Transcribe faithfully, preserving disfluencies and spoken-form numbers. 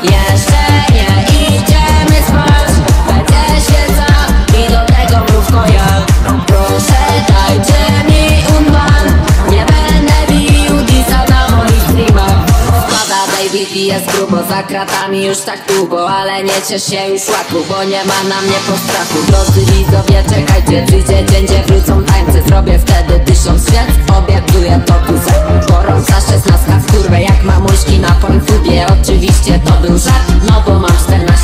Jeszcze nie idziemy spać, będzie świeca i do tego mrówko ja. Proszę dajcie mi unban, nie będę bił disa na moich streamach. Spada David i jest grubo, za kratami już tak długo, ale nie ciesz się już łatwo, bo nie ma na mnie postrachu. Drodzy widzowie, czekajcie, przyjdzie dzień, gdzie wrócą tańce. Zrobię wtedy tysiąc świec, obiecuję to tu se. Gorąca szesnastka w kurwę jak mamuśki na Pornhubie. Oczywiście to był żart, no bo mam czternaście